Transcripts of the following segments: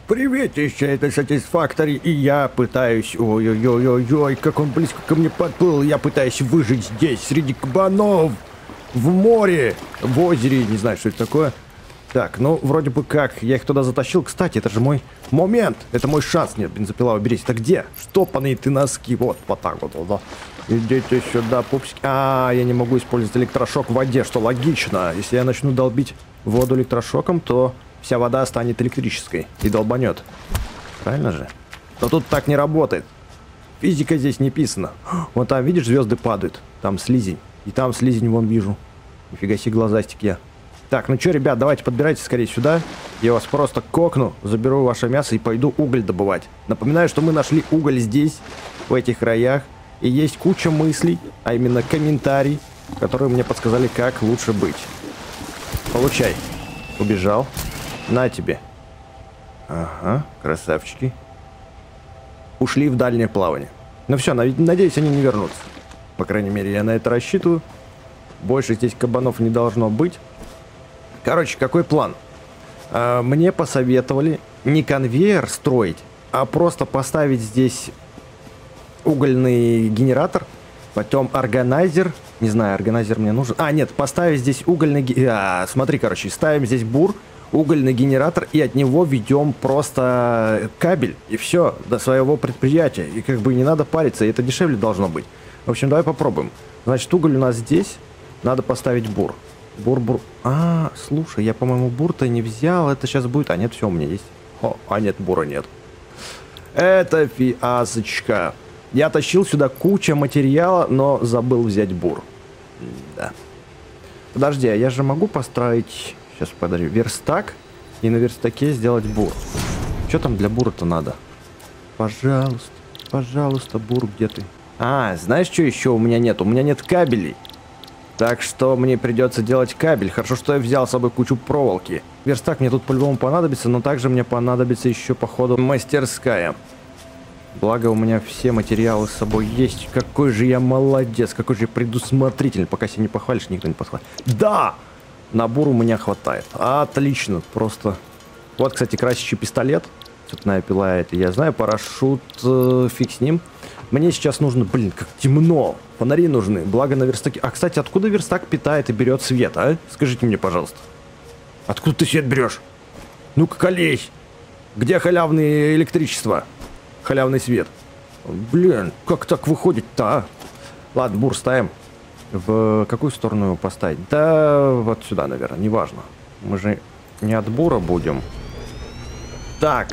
Приветище, это Satisfactory, и я пытаюсь... Ой-ой-ой-ой-ой, как он близко ко мне подплыл. Я пытаюсь выжить здесь, среди кабанов. В море, в озере, не знаю, что это такое. Так, ну, вроде бы как, я их туда затащил. Кстати, это же мой момент, это мой шанс. Нет, бензопила, уберись. Это где? Штопанные ты носки. Вот так вот, да. Идите сюда, пупсики. Я не могу использовать электрошок в воде, что логично. Если я начну долбить воду электрошоком, то вся вода станет электрической и долбанет. Правильно же? Но тут так не работает. Физика здесь не писана. Вон там, видишь, звезды падают. Там слизень. И там слизень вон вижу. Нифига себе, глазастик я. Так, ну что, ребят, давайте подбирайтесь скорее сюда. Я вас просто кокну, заберу ваше мясо и пойду уголь добывать. Напоминаю, что мы нашли уголь здесь, в этих краях. И есть куча мыслей, а именно комментарий, которые мне подсказали, как лучше быть. Получай. Убежал. На тебе. Ага, красавчики. Ушли в дальнее плавание. Ну все, надеюсь, они не вернутся. По крайней мере, я на это рассчитываю. Больше здесь кабанов не должно быть. Короче, какой план? Мне посоветовали не конвейер строить, а просто поставить здесь угольный генератор, потом органайзер. Не знаю, органайзер мне нужен. Нет, поставить здесь угольный... смотри, короче, ставим здесь бур, угольный генератор, и от него ведем просто кабель, и все, до своего предприятия. И как бы не надо париться, и это дешевле должно быть. В общем, давай попробуем. Значит, уголь у нас здесь, надо поставить бур. Бур. Слушай, я, по-моему, бур-то не взял. Это сейчас будет... нет, все, у меня есть. Нет, бура нет. Это фиасочка. Я тащил сюда куча материала, но забыл взять бур. Да. Подожди, а я же могу построить... Сейчас, подожди, верстак. И на верстаке сделать бур. Что там для бура-то надо? Пожалуйста, бур, где ты? Знаешь, что еще у меня нет? У меня нет кабелей. Так что мне придется делать кабель. Хорошо, что я взял с собой кучу проволоки. Верстак мне тут по-любому понадобится, но также мне понадобится еще, походу, мастерская. Благо, у меня все материалы с собой есть. Какой же я молодец, какой же я предусмотрительный. Пока себя не похвалишь, никто не похвалит. Да! Набор у меня хватает. Отлично, просто... Вот, кстати, красящий пистолет. Цепная пила, это я знаю. Парашют, фиг с ним. Мне сейчас нужно, как темно. Фонари нужны, благо на верстаке. Кстати, откуда верстак питает и берет свет, а? Скажите мне, пожалуйста. Откуда ты свет берешь? Ну-ка, колись. Где халявное электричество? Халявный свет. Как так выходит-то, а? Ладно, бур ставим. В какую сторону его поставить? Да, вот сюда, наверное, неважно. Мы же не от бура будем. Так.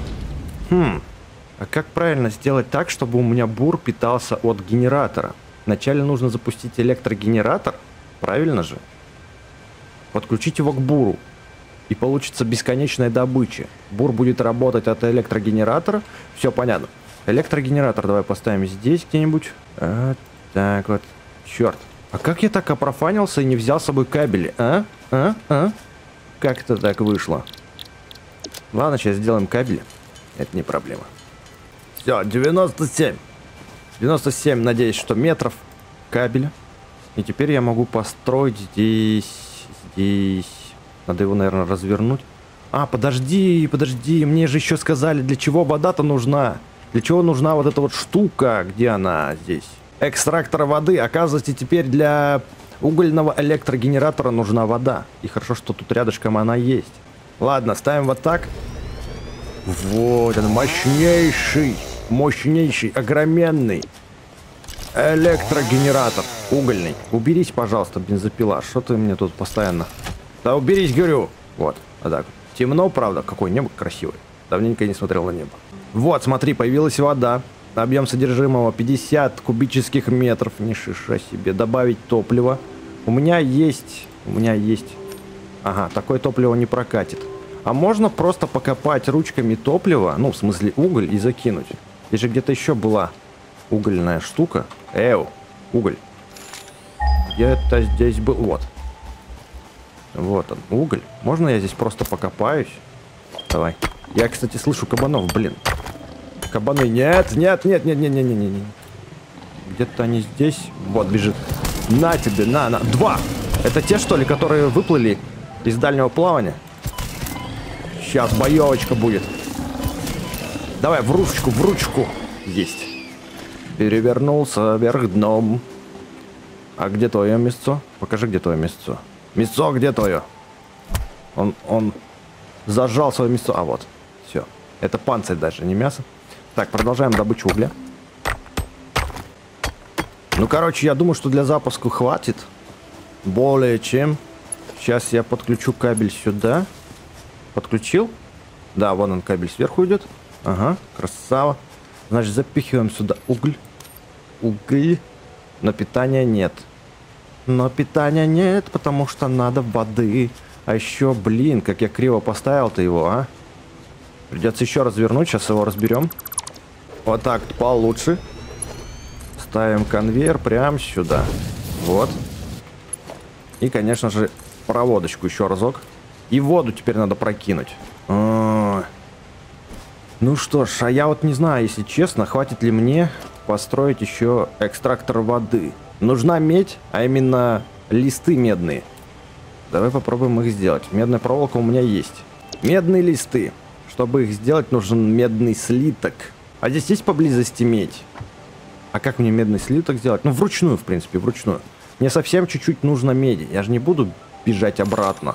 А как правильно сделать так, чтобы у меня бур питался от генератора? Вначале нужно запустить электрогенератор, правильно же? Подключить его к буру. И получится бесконечная добыча. Бур будет работать от электрогенератора. Все понятно. Электрогенератор давай поставим здесь где-нибудь. Так вот. Черт. А как я так опрофанился и не взял с собой кабели? Как это так вышло? Ладно, сейчас сделаем кабели. Это не проблема. Все, 97. 97, надеюсь, что метров кабеля. И теперь я могу построить здесь. Надо его, наверное, развернуть. Подожди. Мне же еще сказали, для чего вода-то нужна. Для чего нужна вот эта вот штука. Где она здесь? Экстрактор воды. Оказывается, теперь для угольного электрогенератора нужна вода. И хорошо, что тут рядышком она есть. Ладно, ставим вот так. Вот, он мощнейший, огроменный электрогенератор угольный. Уберись, пожалуйста, бензопила. Что ты мне тут постоянно? Да уберись, говорю. Вот так. Темно, правда? Какое небо красивое. Давненько не смотрел на небо. Вот, смотри, появилась вода. Объем содержимого 50 кубических метров. Не шиша себе. Добавить топливо. У меня есть. Ага, такое топливо не прокатит. А можно просто покопать ручками топливо, в смысле уголь, и закинуть. Здесь же где-то еще была угольная штука. Уголь. Где-то здесь был. Вот он, уголь. Можно я здесь просто покопаюсь? Давай. Я, кстати, слышу кабанов, Кабаны, нет. Где-то они здесь. Вот, бежит. На тебе, на. 2. Это те, что ли, которые выплыли из дальнего плавания? Сейчас боевочка будет. Давай, в ручку, в ручку. Есть. Перевернулся вверх дном. А где твое мясцо? Покажи, где твое мясцо. Мясцо, где твое? Он зажал свое мясцо. А вот. Все. Это панцирь даже, не мясо. Так, продолжаем добычу угля. Ну, короче, я думаю, что для запуска хватит. Более чем. Сейчас я подключу кабель сюда. Подключил? Да, вон он, кабель сверху идет. Ага, красава. Значит, запихиваем сюда уголь. Уголь. Но питания нет. Но питания нет, потому что надо воды. А еще, блин, как я криво поставил-то его, а? Придется еще развернуть, сейчас его разберем. Вот так получше. Ставим конвейер прямо сюда. Вот. И, конечно же, проводочку еще разок. И воду теперь надо прокинуть. Ну что ж, а я вот не знаю, если честно, хватит ли мне построить еще экстрактор воды. Нужна медь, а именно листы медные. Давай попробуем их сделать. Медная проволока у меня есть. Медные листы. Чтобы их сделать, нужен медный слиток. А здесь есть поблизости медь? А как мне медный слиток сделать? Ну, вручную, в принципе, вручную. Мне совсем чуть-чуть нужно меди. Я же не буду бежать обратно.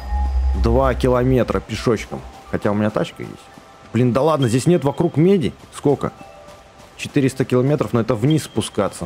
2 километра пешочком. Хотя у меня тачка есть. Блин, да ладно, здесь нет вокруг меди. Сколько? 400 километров, но это вниз спускаться.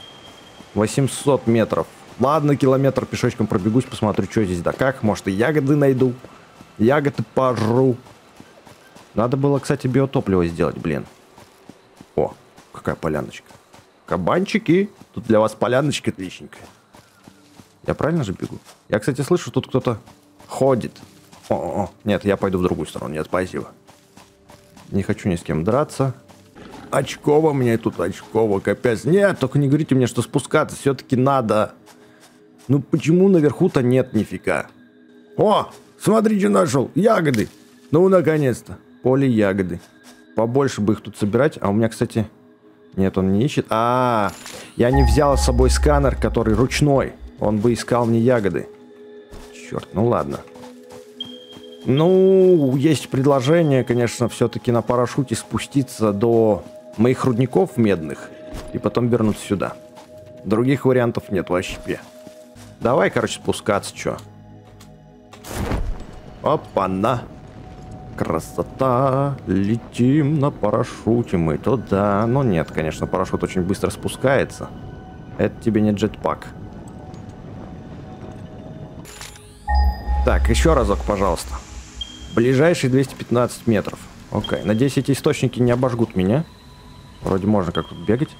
800 метров. Ладно, километр пешочком пробегусь, посмотрю, что здесь да как. Может, и ягоды найду. Ягоды пожру. Надо было, кстати, биотопливо сделать, блин. О, какая поляночка. Кабанчики. Тут для вас поляночка отличненькая. Я правильно же бегу? Я, кстати, слышу, тут кто-то ходит. О, нет, я пойду в другую сторону. Нет, спасибо. Не хочу ни с кем драться. Очково мне тут, очково, капец. Нет, только не говорите мне, что спускаться все-таки надо. Ну почему наверху-то нет нифига? О, смотрите, нашел. Ягоды. Ну, наконец-то. Поле ягоды. Побольше бы их тут собирать. А у меня, кстати... Нет, он не ищет. Я не взял с собой сканер, который ручной. Он бы искал мне ягоды. Черт, ну ладно. Ну, есть предложение, конечно, все-таки на парашюте спуститься до моих рудников медных и потом вернуться сюда. Других вариантов нет вообще. Давай, короче, спускаться, чё. Опа-на. Красота. Летим на парашюте мы туда. Но нет, конечно, парашют очень быстро спускается. Это тебе не джетпак. Так, еще разок, пожалуйста. Ближайшие 215 метров. Окей. Надеюсь, эти источники не обожгут меня. Вроде можно как тут бегать.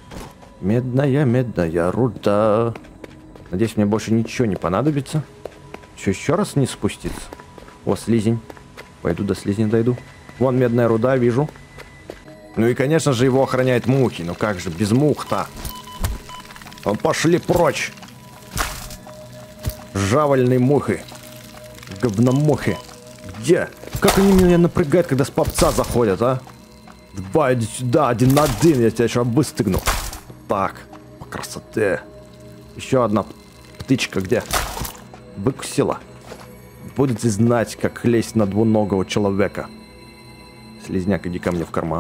Медная руда. Надеюсь, мне больше ничего не понадобится. Что, еще раз вниз спуститься? О, слизень. Пойду до слизня дойду. Вон медная руда, вижу. Ну и, конечно же, его охраняют мухи. Ну как же, без мух-то? Пошли прочь. Жавольные мухи. Говномухи. Где? Как они меня напрягают, когда с попца заходят, а? Давай, иди сюда, 1 на 1, я тебя сейчас выстыгну. Так, по красоте. Еще одна птичка где? Выкусила. Будете знать, как лезть на двуногого человека. Слизняк, иди ко мне в карман.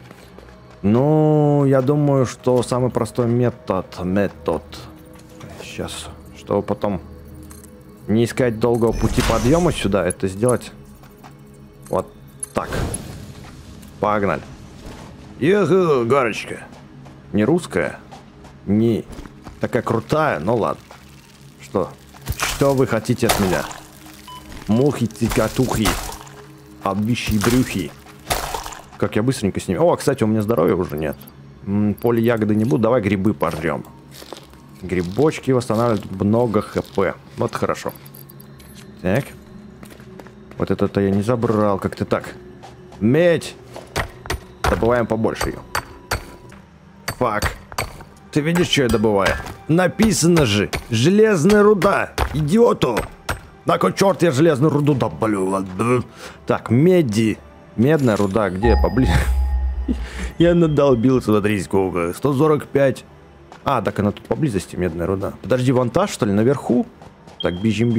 Ну, я думаю, что самый простой метод. Сейчас, чтобы потом не искать долгого пути подъема сюда, это сделать вот так. Погнали. Еху, горочка. Не русская, не такая крутая, но ладно. Что вы хотите от меня? Мухи, цикатухи, обвисшие брюхи. Как я быстренько с ними... О, кстати, у меня здоровья уже нет. Поле ягоды не буду, давай грибы пожрем. Грибочки восстанавливают много хп. Вот хорошо. Так. Вот это-то я не забрал. Как-то так. Медь. Добываем побольше ее. Фак. Ты видишь, что я добываю? Написано же. Железная руда. Идиоту. На кой черт я железную руду добавлю? Так, меди. Медная руда. Где? Поближе. Я надолбился, смотри, сколько. 145. А, так она тут поблизости, медная руда. Подожди, вон та, что ли, наверху? Так, бежим.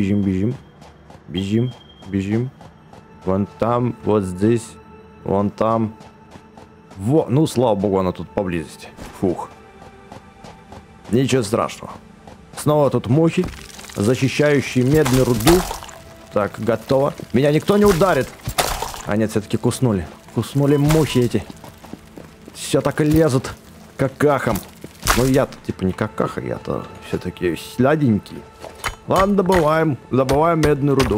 Бежим. Вон там, вот здесь, вон там. Во, ну, слава богу, она тут поблизости. Фух. Ничего страшного. Снова тут мухи, защищающие медную руду. Так, готово. Меня никто не ударит. А нет, все-таки куснули. Куснули мухи эти. Все так и лезут какахом. Ну я-то типа не какаха, я-то все-таки сладенький. Ладно, добываем медную руду.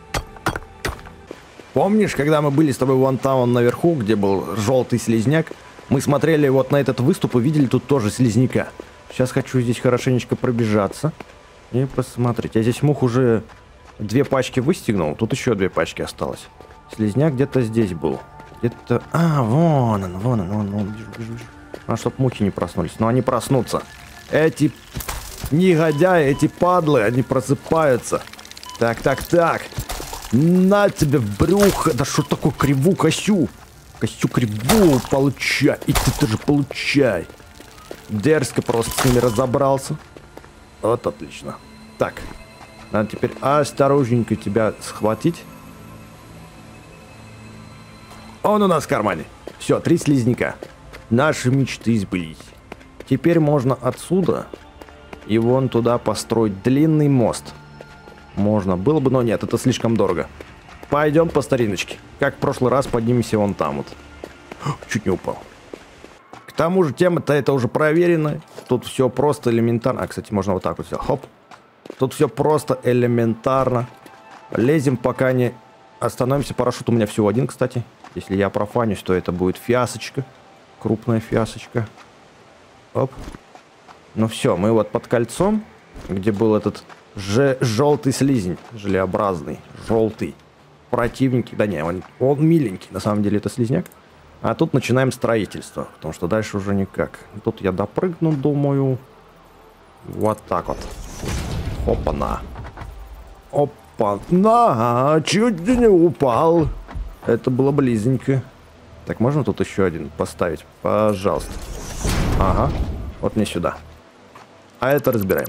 Помнишь, когда мы были с тобой вон там, вон наверху, где был желтый слизняк, мы смотрели вот на этот выступ и видели тут тоже слизняка. Сейчас хочу здесь хорошенечко пробежаться и посмотреть. Я здесь мух уже 2 пачки выстегнул, тут еще 2 пачки осталось. Слизняк где-то здесь был. Где-то... А, вон он, вижу. А, чтоб мухи не проснулись. Но они проснутся. Эти негодяи, эти падлы, они просыпаются. Так. На тебе в брюхо. Да что такое криву, Косю? Косю криву получай. И ты тоже получай. Дерзко просто с ними разобрался. Вот отлично. Так. Надо теперь осторожненько тебя схватить. Он у нас в кармане. Все, 3 слизняка. Наши мечты сбылись. Теперь можно отсюда и вон туда построить длинный мост. Можно было бы, но нет, это слишком дорого. Пойдем по стариночке. Как в прошлый раз поднимемся вон там вот. Чуть не упал. К тому же тема-то это уже проверена. Тут все просто элементарно. А, кстати, можно вот так вот сделать. Хоп. Тут все просто элементарно. Лезем, пока не остановимся. Парашют у меня всего один, кстати. Если я профанюсь, то это будет фиасочка. Крупная фиасочка. Оп. Ну все, мы вот под кольцом, где был этот желтый слизень. Желеобразный. Желтый. Противненький. Да не, он миленький. На самом деле это слизняк. А тут начинаем строительство. Потому что дальше уже никак. Тут я допрыгну, думаю. Вот так вот. Опа-на. Опа-на. Чуть не упал. Это было близенько. Так, можно тут еще один поставить? Пожалуйста. Ага. Вот мне сюда. А это разбираем.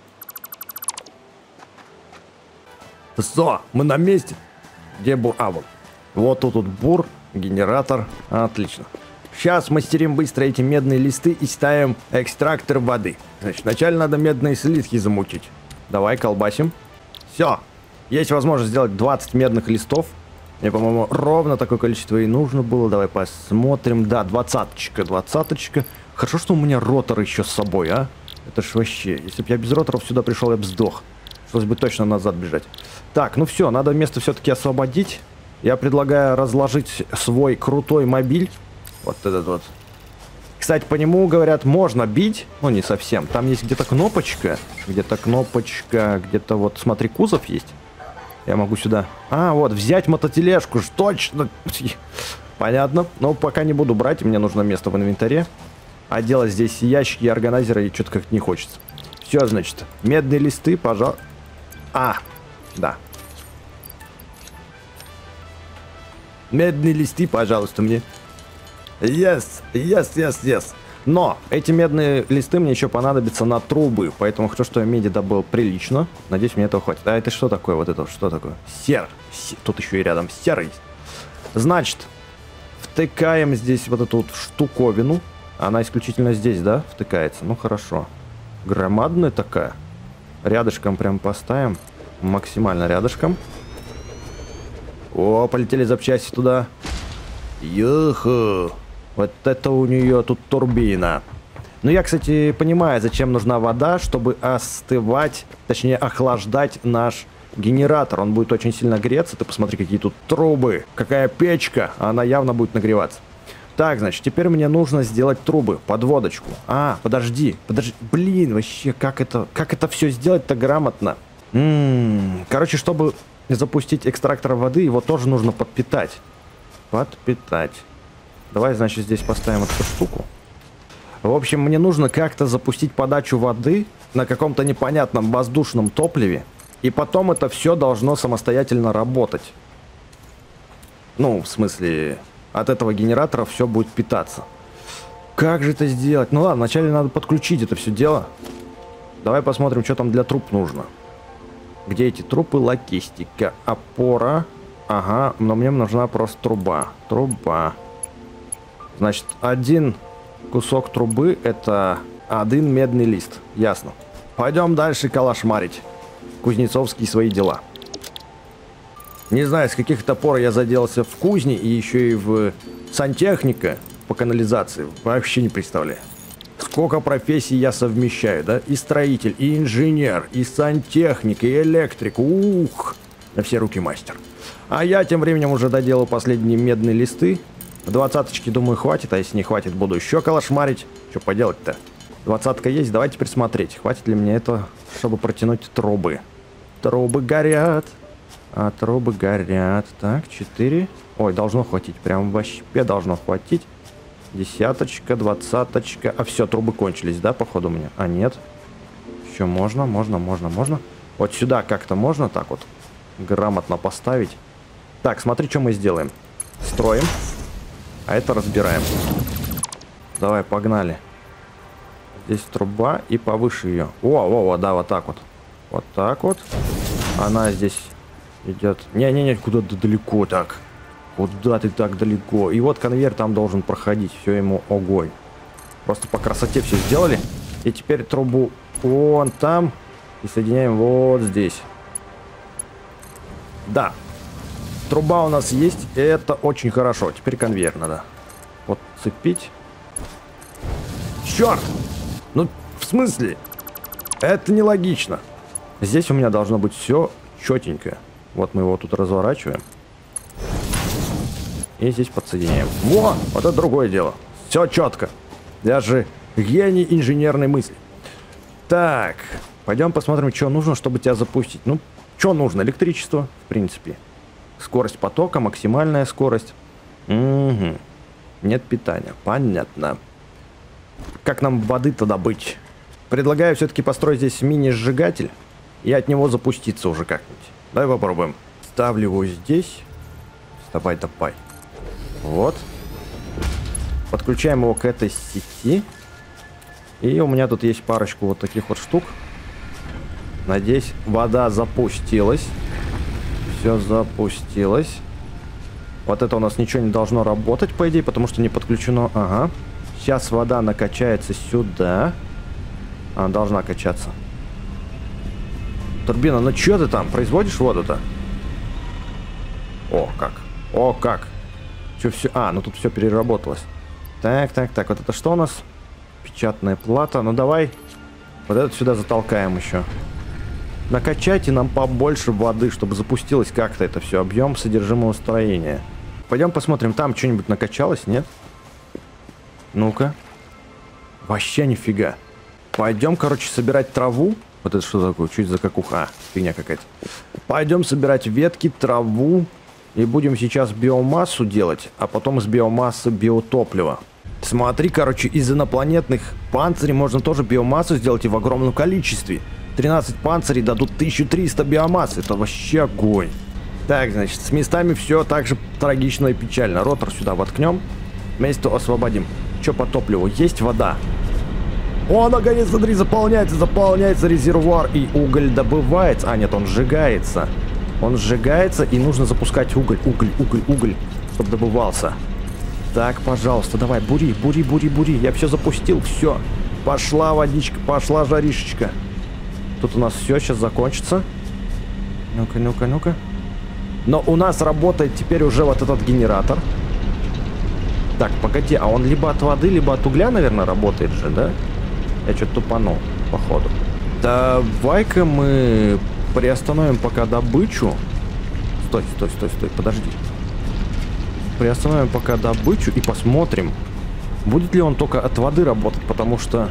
Все, мы на месте. Где был? А, вот. Вот тут бур, генератор. Отлично. Сейчас мастерим быстро эти медные листы и ставим экстрактор воды. Значит, вначале надо медные слитки замутить. Давай, колбасим. Все. Есть возможность сделать 20 медных листов. Мне, по-моему, ровно такое количество и нужно было. Давай посмотрим. Да, 20-очка. Хорошо, что у меня ротор еще с собой, а? Это ж вообще. Если бы я без роторов сюда пришел, я бы сдох. Пришлось бы точно назад бежать. Так, ну все, надо место все-таки освободить. Я предлагаю разложить свой крутой мобиль. Вот этот вот. Кстати, по нему, говорят, можно бить. Ну, не совсем. Там есть где-то кнопочка. Где-то вот, смотри, кузов есть. Я могу сюда... А, вот, взять мототележку. Точно. Понятно. Но пока не буду брать. Мне нужно место в инвентаре. А делать здесь ящики и органайзеры что-то как-то не хочется. Все, значит. Медные листы, пожалуйста. А, да. Медные листы, пожалуйста, мне. Yes. Но эти медные листы мне еще понадобятся на трубы. Поэтому хочу, что я меди добыл прилично. Надеюсь, мне этого хватит. А это что такое? Вот это что такое? Сер. Тут еще и рядом серый. Значит, втыкаем здесь вот эту вот штуковину. Она исключительно здесь, да, втыкается? Ну, хорошо. Громадная такая. Рядышком прям поставим. Максимально рядышком. О, полетели запчасти туда. Юху. Вот это у нее тут турбина. Ну, я, кстати, понимаю, зачем нужна вода, чтобы остывать, точнее, охлаждать наш генератор. Он будет очень сильно греться. Ты посмотри, какие тут трубы. Какая печка. Она явно будет нагреваться. Так, значит, теперь мне нужно сделать трубы, подводочку. А, подожди. Блин, вообще, как это все сделать-то грамотно? Короче, чтобы запустить экстрактор воды, его тоже нужно подпитать. Давай, значит, здесь поставим эту штуку. В общем, мне нужно как-то запустить подачу воды на каком-то непонятном воздушном топливе. И потом это все должно самостоятельно работать. Ну, в смысле... От этого генератора все будет питаться. Как же это сделать? Ну ладно, вначале надо подключить это все дело. Давай посмотрим, что там для труб нужно. Где эти трубы? Логистика. Опора. Ага, но мне нужна просто труба. Значит, один кусок трубы это один медный лист. Ясно. Пойдем дальше калашмарить. Кузнецовские свои дела. Не знаю, с каких-то пор я заделался в кузне и еще и в сантехника по канализации. Вообще не представляю. Сколько профессий я совмещаю, да? И строитель, и инженер, и сантехник, и электрик. Ух! На все руки мастер. А я тем временем уже доделал последние медные листы. 20-очки, думаю, хватит, а если не хватит, буду еще калашмарить. Что поделать-то? 20-ка есть, давай теперь смотреть, хватит ли мне этого, чтобы протянуть трубы. Трубы горят. А трубы горят. Так, 4. Ой, должно хватить, прям вообще должно хватить. 10-очка, 20-очка. А все, трубы кончились, да, походу у меня? А, нет. Еще можно. Вот сюда как-то можно так вот грамотно поставить. Так, смотри, что мы сделаем. Строим. А это разбираем. Давай, погнали. Здесь труба и повыше ее. О, да, вот так вот. Вот так вот. Она здесь идет. Не, куда ты далеко так. Куда ты так далеко? И вот конвейер там должен проходить. Все ему огонь. Просто по красоте все сделали. И теперь трубу вон там. И соединяем вот здесь. Да. Труба у нас есть. Это очень хорошо. Теперь конвейер надо. Вот цепить. Черт! Ну, в смысле? Это нелогично. Здесь у меня должно быть все четенько. Вот мы его тут разворачиваем. И здесь подсоединяем. Во! Вот это другое дело. Все четко. Я же гений инженерной мысли. Так. Пойдем посмотрим, что нужно, чтобы тебя запустить. Ну, что нужно? Электричество, в принципе. Скорость потока, максимальная скорость. Угу. Нет питания. Понятно. Как нам воды-то добыть? Предлагаю все-таки построить здесь мини-сжигатель и от него запуститься уже как-нибудь. Давай попробуем. Ставлю его здесь. Давай. Вот. Подключаем его к этой сети. И у меня тут есть парочку вот таких вот штук. Надеюсь, вода запустилась. Все запустилось. Вот это у нас ничего не должно работать, по идее, потому что не подключено. Ага. Сейчас вода накачается сюда. Она должна качаться. Турбина, ну что ты там? Производишь воду-то? О, как. О, как. Что все? А, ну тут все переработалось. Так. Вот это что у нас? Печатная плата. Ну давай. Вот это сюда затолкаем еще. Накачайте нам побольше воды, чтобы запустилось как-то это все. Объем содержимого строения. Пойдем посмотрим, там что-нибудь накачалось, нет? Ну-ка. Вообще нифига. Пойдем, короче, собирать траву. Вот это что такое? Чуть за какуха. А, фигня какая-то. Пойдем собирать ветки, траву. И будем сейчас биомассу делать. А потом из биомассы биотопливо. Смотри, короче, из инопланетных панцирей можно тоже биомассу сделать и в огромном количестве. 13 панцирей дадут 1300 биомассы. Это вообще огонь. Так, значит, с местами все так же трагично и печально. Ротор сюда воткнем. Место освободим. Что по топливу? Есть вода. О, наконец, смотри, заполняется резервуар. И уголь добывается. А, нет, он сжигается. Он сжигается, и нужно запускать уголь, чтобы добывался. Так, пожалуйста, давай, бури. Я все запустил, все. Пошла водичка, пошла жаришечка. Тут у нас все сейчас закончится. Ну-ка. Но у нас работает теперь уже вот этот генератор. Так, погоди, а он либо от воды, либо от угля, наверное, работает же, да? Я что-то тупанул, походу. Давай-ка мы приостановим пока добычу. Стой, подожди. Приостановим пока добычу и посмотрим, будет ли он только от воды работать, потому что...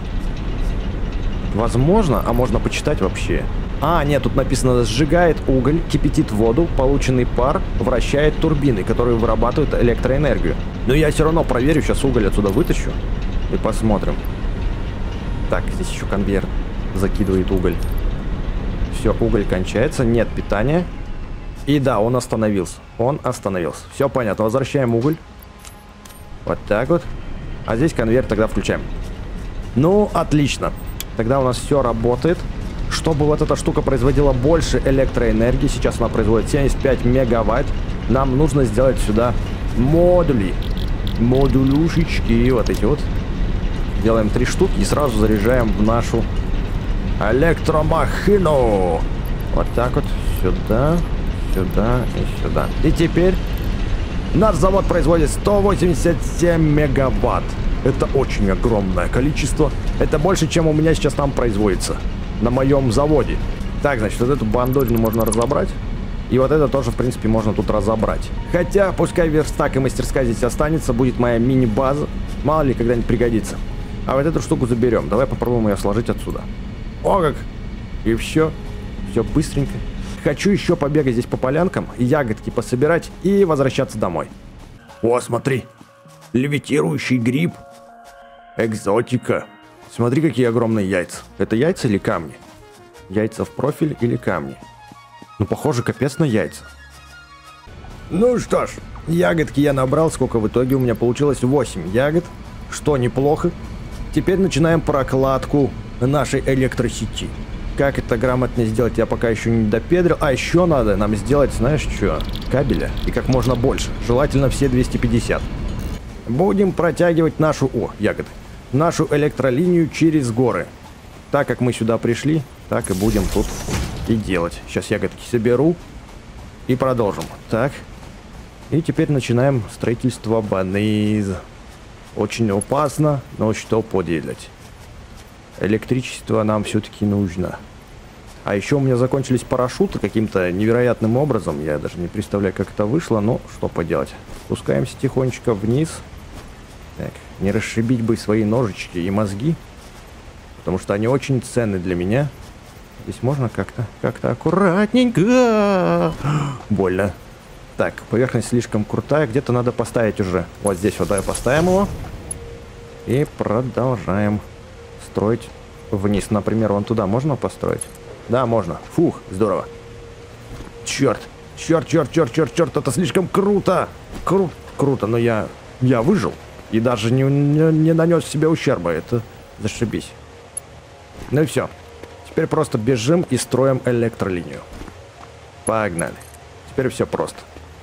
Возможно, а можно почитать вообще. А, нет, тут написано: сжигает уголь, кипятит воду, полученный пар вращает турбины, которые вырабатывают электроэнергию. Но я все равно проверю, сейчас уголь отсюда вытащу и посмотрим. Так, здесь еще конвейер закидывает уголь. Все, уголь кончается, нет питания. И да, он остановился. Все понятно, возвращаем уголь. Вот так вот. А здесь конвейер тогда включаем. Ну, отлично. Тогда у нас все работает. Чтобы вот эта штука производила больше электроэнергии, сейчас она производит 75 мегаватт, нам нужно сделать сюда модули. модулюшечки. Вот эти вот. Делаем 3 штуки и сразу заряжаем в нашу электромахину. Вот так вот. Сюда, сюда и сюда. И теперь наш завод производит 187 мегаватт. Это очень огромное количество. Это больше, чем у меня сейчас там производится. На моем заводе. Так, значит, вот эту бандурину можно разобрать. И вот это тоже, в принципе, можно тут разобрать. Хотя, пускай верстак и мастерская здесь останется. Будет моя мини-база. Мало ли, когда-нибудь пригодится. А вот эту штуку заберем. Давай попробуем ее сложить отсюда. О, как! И все. Все быстренько. Хочу еще побегать здесь по полянкам, ягодки пособирать и возвращаться домой. О, смотри. Левитирующий гриб. Экзотика. Смотри, какие огромные яйца. Это яйца или камни? Яйца в профиль или камни? Ну, похоже, капец на яйца. Ну что ж, ягодки я набрал. Сколько в итоге? У меня получилось 8 ягод. Что неплохо. Теперь начинаем прокладку нашей электросети. Как это грамотно сделать, я пока еще не допедрил. А еще надо нам сделать, знаешь что? Кабеля. И как можно больше. Желательно все 250. Будем протягивать нашу... О, ягоды. Нашу электролинию через горы. Так как мы сюда пришли, так и будем тут и делать. Сейчас ягодки соберу и продолжим. Так. И теперь начинаем строительство базы. Очень опасно, но что поделать. Электричество нам все-таки нужно. А еще у меня закончились парашюты каким-то невероятным образом. Я даже не представляю, как это вышло, но что поделать. Спускаемся тихонечко вниз. Так, не расшибить бы свои ножички и мозги. Потому что они очень ценны для меня. Здесь можно как-то аккуратненько. Больно. Так, поверхность слишком крутая. Где-то надо поставить уже. Вот здесь вот давай поставим его. И продолжаем строить вниз. Например, вон туда можно построить? Да, можно. Фух, здорово. Черт. Черт, это слишком круто. Круто, но я выжил. И даже не нанес себе ущерба. Это зашибись. Ну и все. Теперь просто бежим и строим электролинию. Погнали. Теперь все просто.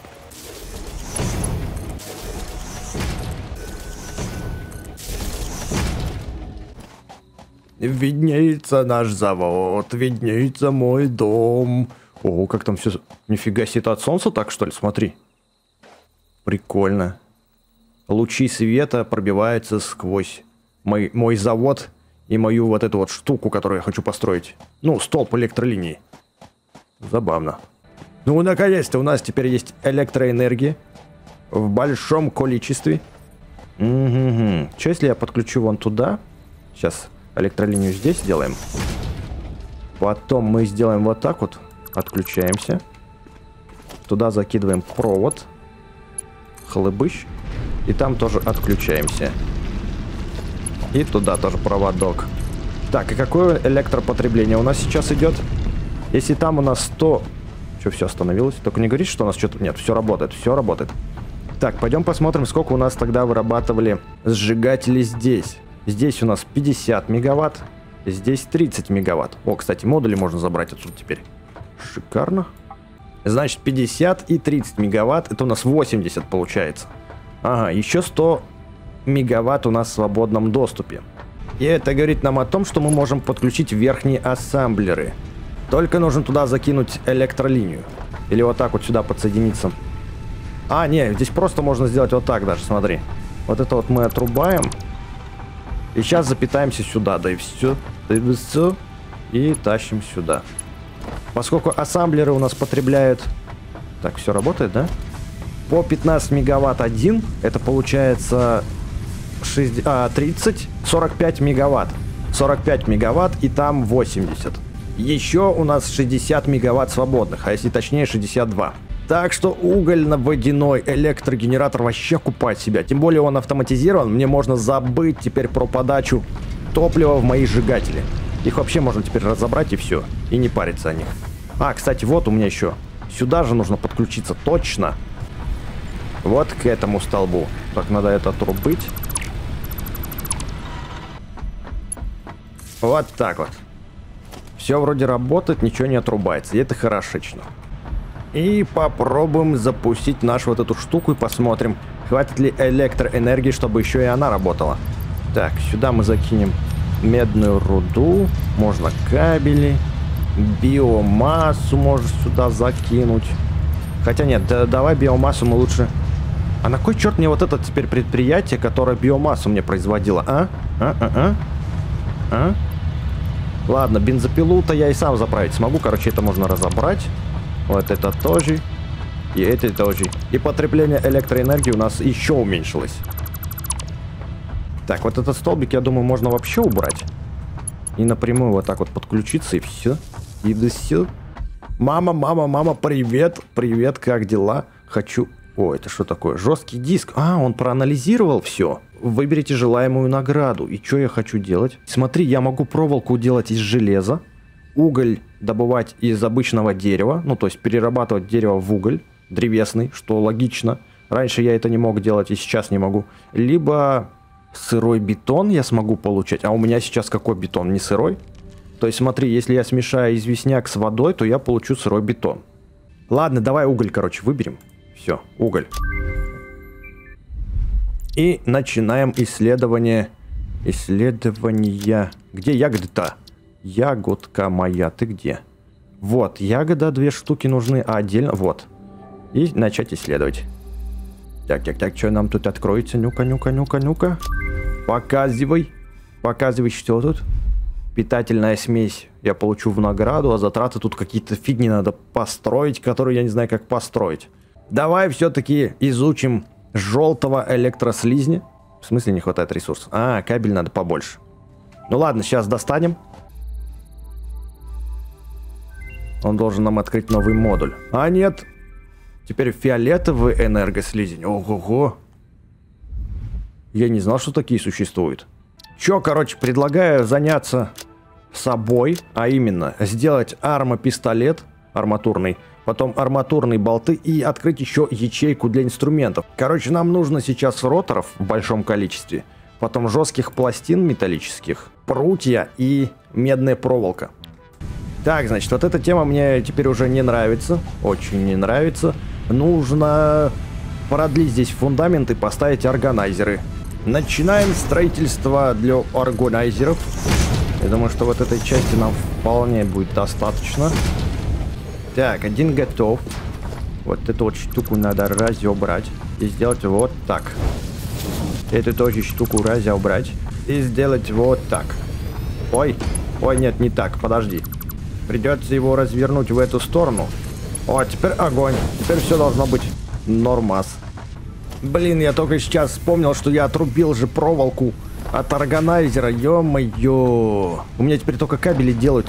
Виднеется наш завод, виднеется мой дом. О, как там все... Нифига себе, это от солнца так, что ли? Смотри. Прикольно. Лучи света пробиваются сквозь мой завод и мою вот эту вот штуку, которую я хочу построить. Ну, столб электролинии. Забавно. Ну, наконец-то у нас теперь есть электроэнергия. В большом количестве. Угу. Что, если я подключу вон туда? Сейчас электролинию здесь сделаем. Потом мы сделаем вот так вот. Отключаемся. Туда закидываем провод. Хлыбыщ. И там тоже отключаемся. И туда тоже проводок. Так, и какое электропотребление у нас сейчас идет? Если там у нас 100... Что, все остановилось? Только не говорит, что у нас что-то... Нет, все работает, все работает. Так, пойдем посмотрим, сколько у нас тогда вырабатывали сжигатели здесь. Здесь у нас 50 мегаватт. Здесь 30 мегаватт. О, кстати, модули можно забрать отсюда теперь. Шикарно. Значит, 50 и 30 мегаватт. Это у нас 80 получается. Ага, еще 100 мегаватт у нас в свободном доступе. И это говорит нам о том, что мы можем подключить верхние ассемблеры. Только нужно туда закинуть электролинию. Или вот так вот сюда подсоединиться. А, не, здесь просто можно сделать вот так даже, смотри. Вот это вот мы отрубаем. И сейчас запитаемся сюда, да и все. И тащим сюда. Поскольку ассемблеры у нас потребляют... Так, все работает, да? По 15 мегаватт один, это получается 45 мегаватт. 45 мегаватт и там 80. Еще у нас 60 мегаватт свободных, а если точнее 62. Так что угольно-водяной электрогенератор вообще купает себя. Тем более он автоматизирован, мне можно забыть теперь про подачу топлива в мои сжигатели. Их вообще можно теперь разобрать и все. И не париться о них. А, кстати, вот у меня еще. Сюда же нужно подключиться, точно. Вот к этому столбу. Так, надо это отрубить. Вот так вот. Все вроде работает, ничего не отрубается. И это хорошечно. И попробуем запустить нашу вот эту штуку и посмотрим, хватит ли электроэнергии, чтобы еще и она работала. Так, сюда мы закинем медную руду, можно кабели, биомассу можно сюда закинуть. Хотя нет, давай биомассу мы лучше... А на кой черт мне вот это теперь предприятие, которое биомассу мне производило, а? Ладно, бензопилу-то я и сам заправить смогу. Короче, это можно разобрать. Вот это тоже. И это тоже. И потребление электроэнергии у нас еще уменьшилось. Так, вот этот столбик, я думаю, можно вообще убрать. И напрямую вот так вот подключиться, и все. И да все. Мама, привет. Привет, как дела? Хочу... О, это что такое? Жесткий диск. А, он проанализировал все. Выберите желаемую награду. И что я хочу делать? Смотри, я могу проволоку делать из железа. Уголь добывать из обычного дерева. Ну, то есть перерабатывать дерево в уголь древесный, что логично. Раньше я это не мог делать и сейчас не могу. Либо сырой бетон я смогу получать. А у меня сейчас какой бетон? Не сырой? То есть смотри, если я смешаю известняк с водой, то я получу сырой бетон. Ладно, давай уголь, короче, выберем. Все, уголь. И начинаем исследование. Исследования. Где ягоды-то? Ягодка моя, ты где? Вот, ягода, 2 штуки нужны, а отдельно... Вот. И начать исследовать. Так, что нам тут откроется? Ну-ка. Показывай. Показывай, что тут. Питательная смесь я получу в награду, а затраты тут какие-то фигни надо построить, которые я не знаю, как построить. Давай все-таки изучим желтого электрослизня. В смысле не хватает ресурсов? А, кабель надо побольше. Ну ладно, сейчас достанем. Он должен нам открыть новый модуль. А нет. Теперь фиолетовый энергослизень. Ого-го. Я не знал, что такие существуют. Чё, короче, предлагаю заняться собой. А именно, сделать армопистолет арматурный. Потом арматурные болты и открыть еще ячейку для инструментов. Короче, нам нужно сейчас роторов в большом количестве. Потом жестких пластин металлических, прутья и медная проволока. Так, значит, вот эта тема мне теперь уже не нравится. Очень не нравится. Нужно продлить здесь фундамент и поставить органайзеры. Начинаем строительство для органайзеров. Я думаю, что вот этой части нам вполне будет достаточно. Так, один готов. Вот эту вот штуку надо разобрать и сделать вот так. Эту тоже штуку разобрать и сделать вот так. Ой, нет, не так, подожди. Придется его развернуть в эту сторону. О, теперь огонь. Теперь все должно быть нормас. Блин, я только сейчас вспомнил, что я отрубил же проволоку от органайзера. Ё-моё. У меня теперь только кабели делают.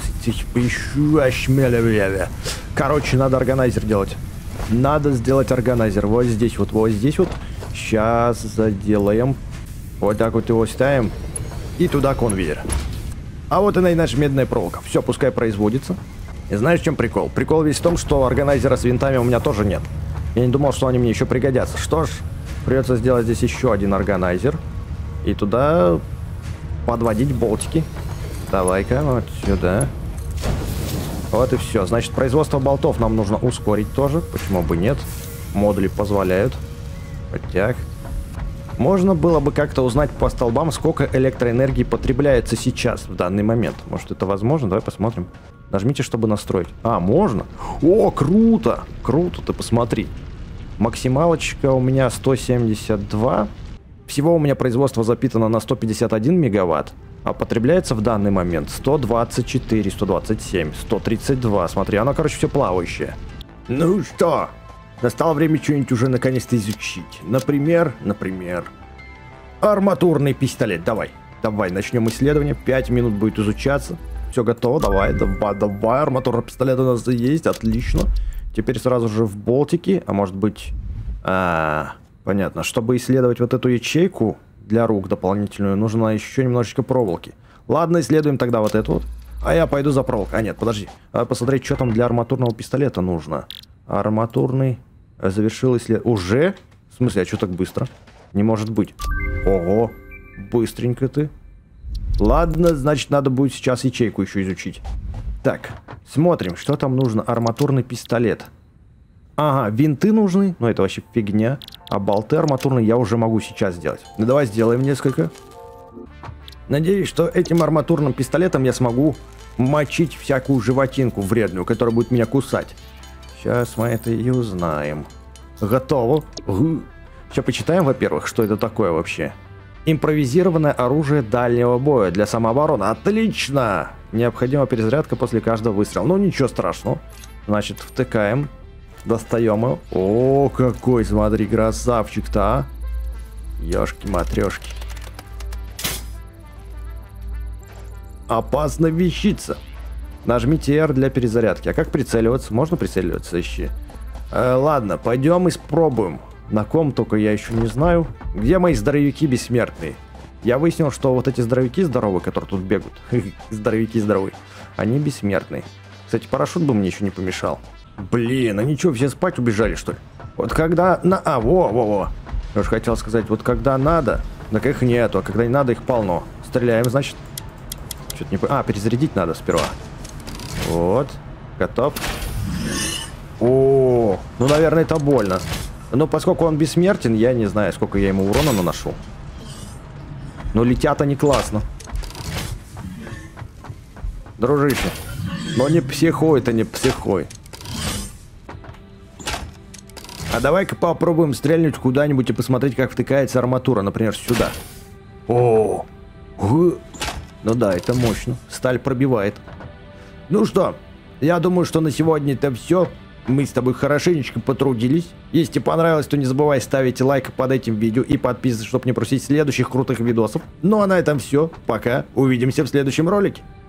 Короче, надо органайзер делать. Надо сделать органайзер. Вот здесь вот, вот здесь вот. Сейчас заделаем. Вот так вот его ставим. И туда конвейер. А вот и наша медная проволока. Все, пускай производится. И знаешь, в чем прикол? Прикол весь в том, что органайзера с винтами у меня тоже нет. Я не думал, что они мне еще пригодятся. Что ж, придется сделать здесь еще один органайзер. И туда подводить болтики. Давай-ка вот сюда. Вот и все. Значит, производство болтов нам нужно ускорить тоже. Почему бы нет? Модули позволяют. Вот так. Можно было бы как-то узнать по столбам, сколько электроэнергии потребляется сейчас, в данный момент. Может, это возможно? Давай посмотрим. Нажмите, чтобы настроить. А, можно? О, круто! Круто, ты посмотри. Максималочка у меня 172. Всего у меня производство запитано на 151 мегаватт. А потребляется в данный момент 124, 127, 132. Смотри, оно, короче, все плавающее. Ну что? Настало время что-нибудь уже наконец-то изучить. Например, арматурный пистолет. Давай, начнем исследование. 5 минут будет изучаться. Все готово, давай. Арматурный пистолет у нас есть, отлично. Теперь сразу же в болтики, а может быть... понятно. Чтобы исследовать вот эту ячейку для рук дополнительную, нужно еще немножечко проволоки. Ладно, исследуем тогда вот эту вот. А я пойду за проволокой. А нет, подожди. Надо посмотреть, что там для арматурного пистолета нужно. Арматурный... Завершил исследование. Уже? В смысле, а что так быстро? Не может быть. Ого, быстренько ты. Ладно, значит, надо будет сейчас ячейку еще изучить. Так, смотрим, что там нужно. Арматурный пистолет. Ага, винты нужны, но это вообще фигня. А болты арматурные я уже могу сейчас сделать. Ну давай сделаем несколько. Надеюсь, что этим арматурным пистолетом я смогу мочить всякую животинку вредную, которая будет меня кусать. Сейчас мы это и узнаем. Готово. Сейчас почитаем, во-первых, что это такое вообще. Импровизированное оружие дальнего боя для самообороны. Отлично! Необходима перезарядка после каждого выстрела. Ну, ничего страшного. Значит, втыкаем. Достаем его. О, какой, смотри, красавчик-то, а. Ёшки-матрёшки. Опасная вещица. Нажмите R для перезарядки. А как прицеливаться? Можно прицеливаться еще? Ладно, пойдем испробуем. На ком только я еще не знаю. Где мои здоровяки бессмертные? Я выяснил, что вот эти здоровяки здоровые, которые тут бегают, здоровяки здоровые, они бессмертные. Кстати, парашют бы мне еще не помешал. Блин, они что, все спать убежали, что ли? Вот когда... во-во-во. Я же хотел сказать, вот когда надо, так их нету, а когда не надо, их полно. Стреляем, значит. Что-то не... перезарядить надо сперва. Вот. Готов. О, ну, наверное, это больно. Но поскольку он бессмертен, я не знаю, сколько я ему урона наношу. Но летят они классно. Дружище. Но не психой, это не психой. А давай-ка попробуем стрельнуть куда-нибудь и посмотреть, как втыкается арматура, например, сюда. О, ну да, это мощно. Сталь пробивает. Ну что, я думаю, что на сегодня это все. Мы с тобой хорошенечко потрудились. Если тебе понравилось, то не забывай ставить лайк под этим видео и подписываться, чтобы не пропустить следующих крутых видосов. Ну а на этом все. Пока. Увидимся в следующем ролике.